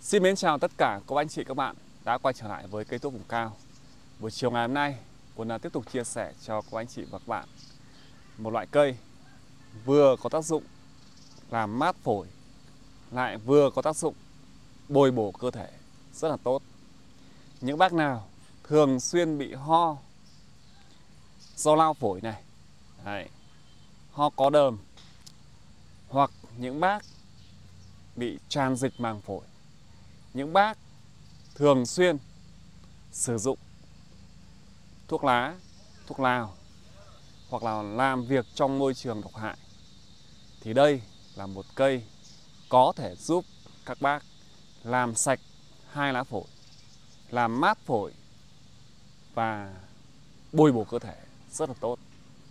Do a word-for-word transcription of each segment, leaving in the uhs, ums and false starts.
Xin mến chào tất cả các anh chị các bạn đã quay trở lại với cây thuốc vùng cao. Buổi chiều ngày hôm nay, Quân tiếp tục chia sẻ cho các anh chị và các bạn một loại cây vừa có tác dụng làm mát phổi, lại vừa có tác dụng bồi bổ cơ thể rất là tốt. Những bác nào thường xuyên bị ho do lao phổi này, đấy, ho có đờm, hoặc những bác bị tràn dịch màng phổi, những bác thường xuyên sử dụng thuốc lá, thuốc lào hoặc là làm việc trong môi trường độc hại, thì đây là một cây có thể giúp các bác làm sạch hai lá phổi, làm mát phổi và bồi bổ cơ thể rất là tốt.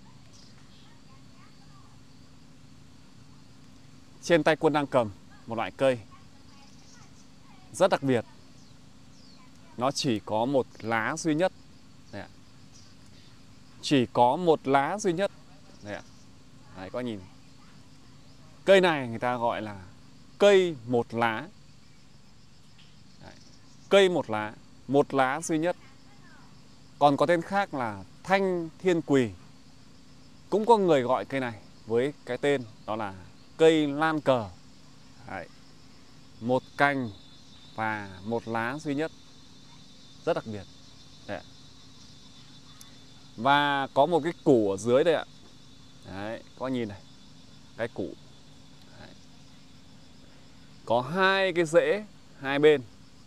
Trên tay Quân đang cầm một loại cây rất đặc biệt. Nó chỉ có một lá duy nhất. Đây ạ. Chỉ có một lá duy nhất. Đây ạ. Đấy, có nhìn. Cây này người ta gọi là cây một lá. Đấy. Cây một lá. Một lá duy nhất. Còn có tên khác là thanh thiên quỳ. Cũng có người gọi cây này với cái tên đó là cây lan cờ. Đấy. Một cành và một lá duy nhất, rất đặc biệt. Đây ạ. Và có một cái củ ở dưới đây ạ. Đấy, có nhìn này, cái củ. Đấy. Có hai cái rễ hai bên.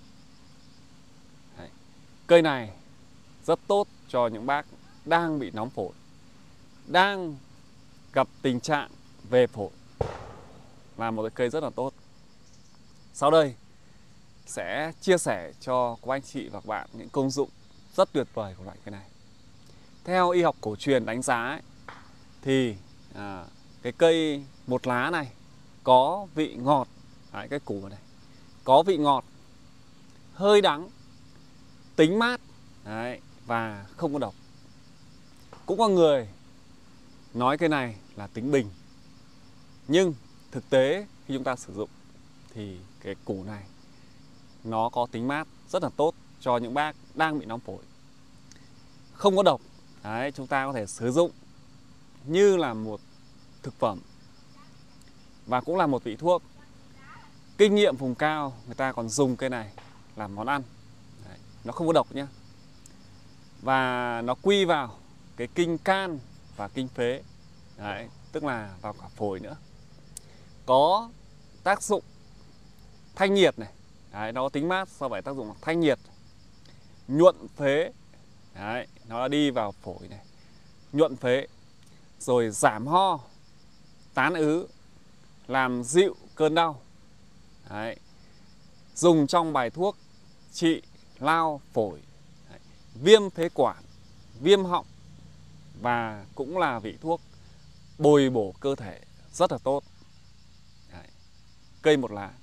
Đấy. Cây này rất tốt cho những bác đang bị nóng phổi, đang gặp tình trạng về phổi, là một cái cây rất là tốt. Sau đây sẽ chia sẻ cho các anh chị và các bạn những công dụng rất tuyệt vời của loại cây này. Theo y học cổ truyền đánh giá ấy, thì à, cái cây một lá này có vị ngọt. Đấy, cái củ này có vị ngọt, hơi đắng, tính mát. Đấy, và không có độc. Cũng có người nói cây này là tính bình, nhưng thực tế khi chúng ta sử dụng thì cái củ này nó có tính mát rất là tốt cho những bác đang bị nóng phổi, không có độc. Đấy, chúng ta có thể sử dụng như là một thực phẩm và cũng là một vị thuốc. Kinh nghiệm vùng cao người ta còn dùng cây này làm món ăn. Đấy, nó không có độc nhé. Và nó quy vào cái kinh can và kinh phế. Đấy, tức là vào cả phổi nữa. Có tác dụng thanh nhiệt này. Đấy, nó có tính mát, do vậy tác dụng thanh nhiệt, nhuận phế. Đấy, nó đi vào phổi này, nhuận phế, rồi giảm ho, tán ứ, làm dịu cơn đau. Đấy, dùng trong bài thuốc trị lao phổi, đấy, viêm phế quản, viêm họng, và cũng là vị thuốc bồi bổ cơ thể rất là tốt. Đấy, cây một lá.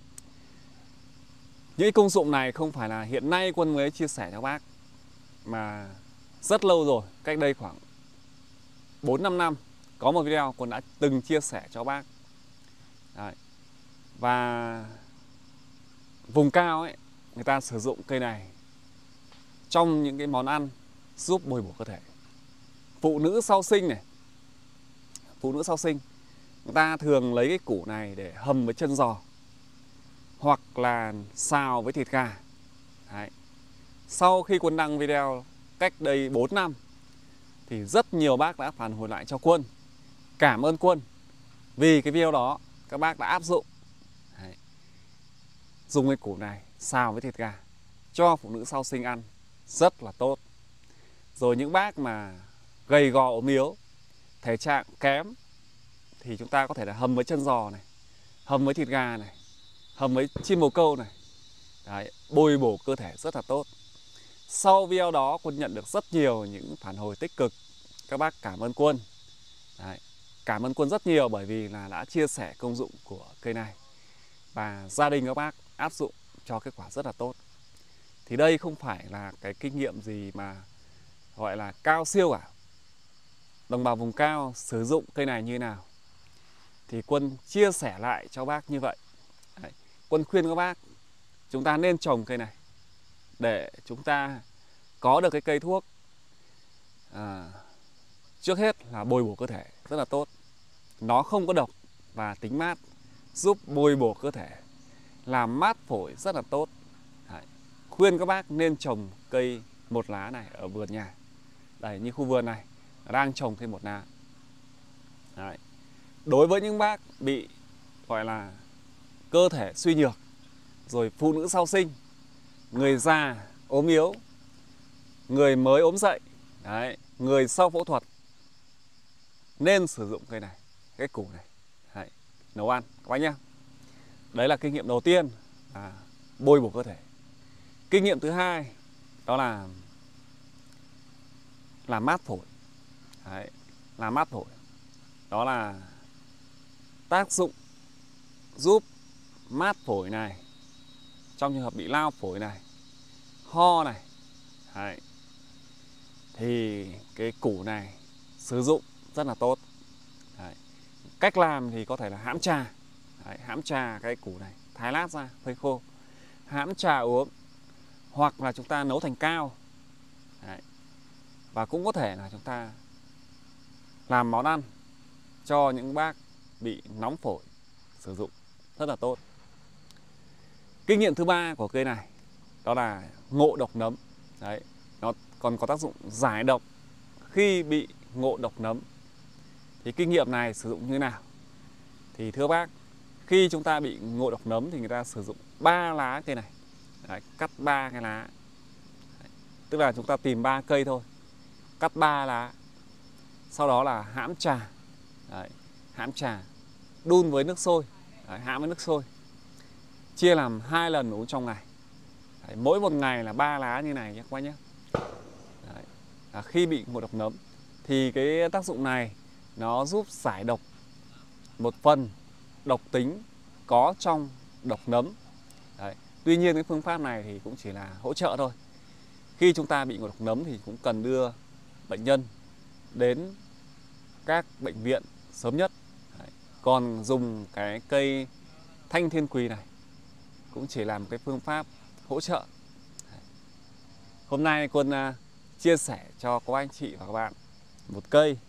Những công dụng này không phải là hiện nay Quân mới chia sẻ cho bác, mà rất lâu rồi, cách đây khoảng bốn năm năm có một video Quân đã từng chia sẻ cho bác. Đấy. Và vùng cao ấy, người ta sử dụng cây này trong những cái món ăn giúp bồi bổ cơ thể. Phụ nữ sau sinh này, phụ nữ sau sinh người ta thường lấy cái củ này để hầm với chân giò, hoặc là xào với thịt gà. Đấy. Sau khi Quân đăng video cách đây bốn năm thì rất nhiều bác đã phản hồi lại cho Quân, cảm ơn Quân vì cái video đó các bác đã áp dụng. Đấy. Dùng cái củ này xào với thịt gà cho phụ nữ sau sinh ăn rất là tốt. Rồi những bác mà gầy gò ốm yếu, thể trạng kém, thì chúng ta có thể là hầm với chân giò này, hầm với thịt gà này, hầm với chim bồ câu này. Đấy, bồi bổ cơ thể rất là tốt. Sau video đó Quân nhận được rất nhiều những phản hồi tích cực. Các bác cảm ơn Quân. Đấy, cảm ơn Quân rất nhiều bởi vì là đã chia sẻ công dụng của cây này, và gia đình các bác áp dụng cho kết quả rất là tốt. Thì đây không phải là cái kinh nghiệm gì mà gọi là cao siêu cả. Đồng bào vùng cao sử dụng cây này như thế nào thì Quân chia sẻ lại cho bác như vậy. Đấy, Quân khuyên các bác chúng ta nên trồng cây này để chúng ta có được cái cây thuốc à, trước hết là bồi bổ cơ thể rất là tốt. Nó không có độc và tính mát, giúp bồi bổ cơ thể, làm mát phổi rất là tốt. Đấy. Khuyên các bác nên trồng cây một lá này ở vườn nhà. Đây, như khu vườn này đang trồng thêm một lá. Đấy. Đối với những bác bị gọi là cơ thể suy nhược, rồi phụ nữ sau sinh, người già ốm yếu, người mới ốm dậy, đấy, người sau phẫu thuật, nên sử dụng cây này, cái củ này, đấy, nấu ăn các bác nhé. Đấy là kinh nghiệm đầu tiên, là bồi bổ cơ thể. Kinh nghiệm thứ hai đó là làm mát phổi. Đấy, làm mát phổi đó là tác dụng giúp mát phổi này trong trường hợp bị lao phổi này, ho này. Đấy. Thì cái củ này sử dụng rất là tốt. Đấy. Cách làm thì có thể là hãm trà. Đấy, hãm trà cái củ này, thái lát ra, phơi khô, hãm trà uống, hoặc là chúng ta nấu thành cao. Đấy. Và cũng có thể là chúng ta làm món ăn cho những bác bị nóng phổi sử dụng rất là tốt. Kinh nghiệm thứ ba của cây này đó là ngộ độc nấm. Đấy, nó còn có tác dụng giải độc khi bị ngộ độc nấm. Thì kinh nghiệm này sử dụng như thế nào? Thì thưa bác, khi chúng ta bị ngộ độc nấm thì người ta sử dụng ba lá cây này. Đấy, cắt ba cái lá. Đấy, tức là chúng ta tìm ba cây thôi, cắt ba lá, sau đó là hãm trà. Đấy, hãm trà, đun với nước sôi. Đấy, hãm với nước sôi, chia làm hai lần uống trong ngày. Đấy, mỗi một ngày là ba lá như này nhé các bác nhé. Đấy, à, khi bị ngộ độc nấm thì cái tác dụng này nó giúp giải độc một phần độc tính có trong độc nấm. Đấy, tuy nhiên cái phương pháp này thì cũng chỉ là hỗ trợ thôi. Khi chúng ta bị ngộ độc nấm thì cũng cần đưa bệnh nhân đến các bệnh viện sớm nhất. Đấy, còn dùng cái cây thanh thiên quỳ này cũng chỉ là một cái phương pháp hỗ trợ. Đấy. Hôm nay Quân uh, chia sẻ cho các anh chị và các bạn một cây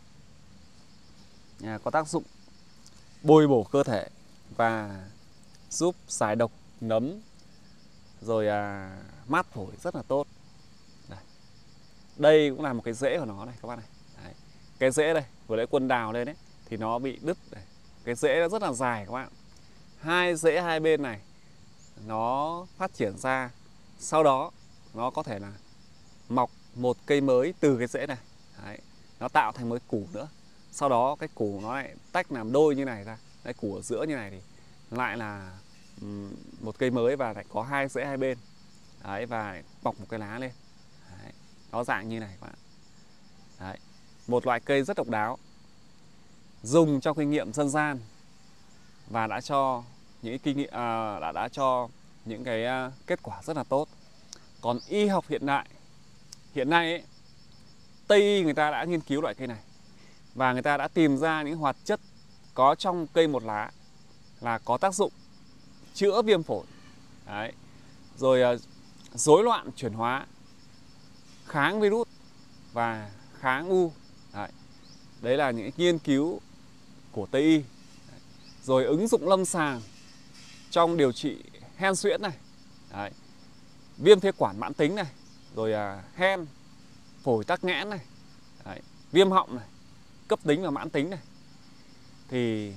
uh, có tác dụng bồi bổ cơ thể và giúp giải độc nấm, rồi uh, mát phổi rất là tốt. Đây. Đây cũng là một cái rễ của nó này các bạn này. Đấy. Cái rễ đây vừa nãy Quân đào lên đấy thì nó bị đứt đây. Cái rễ nó rất là dài các bạn. Hai rễ hai bên này nó phát triển ra, sau đó nó có thể là mọc một cây mới từ cái rễ này. Đấy. Nó tạo thành một củ nữa. Sau đó cái củ nó lại tách làm đôi như này ra. Cái củ ở giữa như này thì lại là um, một cây mới và lại có hai rễ hai bên. Đấy, và bọc một cái lá lên. Đấy. Nó dạng như này các bạn. Đấy. Một loại cây rất độc đáo, dùng trong kinh nghiệm dân gian và đã cho những kinh nghiệm à, đã đã cho những cái uh, kết quả rất là tốt. Còn y học hiện đại hiện nay ấy, Tây y người ta đã nghiên cứu loại cây này và người ta đã tìm ra những hoạt chất có trong cây một lá là có tác dụng chữa viêm phổi. Đấy. Rồi uh, rối loạn chuyển hóa, kháng virus và kháng u. Đấy. Đấy là những nghiên cứu của Tây y. Đấy. Rồi ứng dụng lâm sàng trong điều trị hen suyễn này. Đấy. Viêm phế quản mãn tính này, rồi uh, hen, phổi tắc nghẽn này. Đấy. Viêm họng này, cấp tính và mãn tính này, thì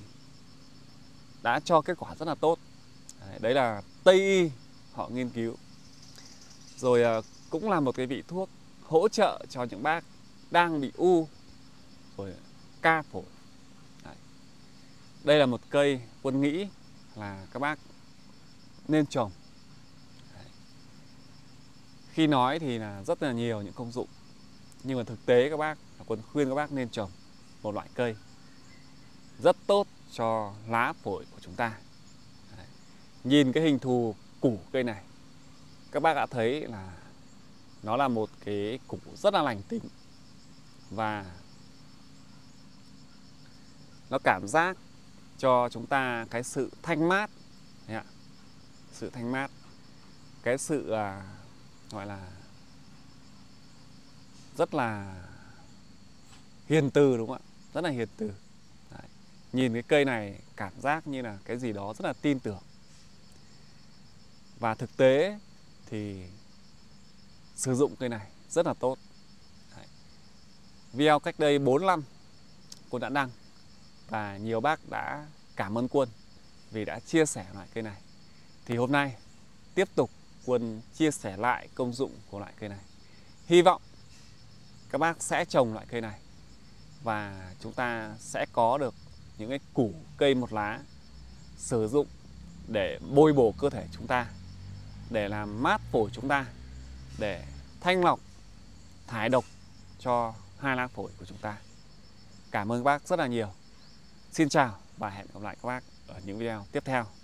đã cho kết quả rất là tốt. Đấy, đấy là Tây y họ nghiên cứu. Rồi uh, cũng là một cái vị thuốc hỗ trợ cho những bác đang bị u, rồi ca phổi. Đấy. Đây là một cây Quân nghĩ là các bác nên trồng. Đấy. Khi nói thì là rất là nhiều những công dụng, nhưng mà thực tế các bác, Quân khuyên các bác nên trồng một loại cây rất tốt cho lá phổi của chúng ta. Đấy. Nhìn cái hình thù củ cây này, các bác đã thấy là nó là một cái củ rất là lành tính và nó cảm giác cho chúng ta cái sự thanh mát. Đấy ạ. Sự thanh mát. cái sự à, gọi là rất là hiền từ, đúng không ạ? Rất là hiền từ. Đấy. Nhìn cái cây này cảm giác như là cái gì đó rất là tin tưởng. Và thực tế thì sử dụng cây này rất là tốt. Đấy. Video cách đây bốn năm Quân đã đăng và nhiều bác đã cảm ơn Quân vì đã chia sẻ loại cây này. Thì hôm nay tiếp tục Quân chia sẻ lại công dụng của loại cây này. Hy vọng các bác sẽ trồng loại cây này và chúng ta sẽ có được những cái củ cây một lá sử dụng để bôi bổ cơ thể chúng ta, để làm mát phổi chúng ta, để thanh lọc, thải độc cho hai lá phổi của chúng ta. Cảm ơn các bác rất là nhiều. Xin chào và hẹn gặp lại các bác ở những video tiếp theo.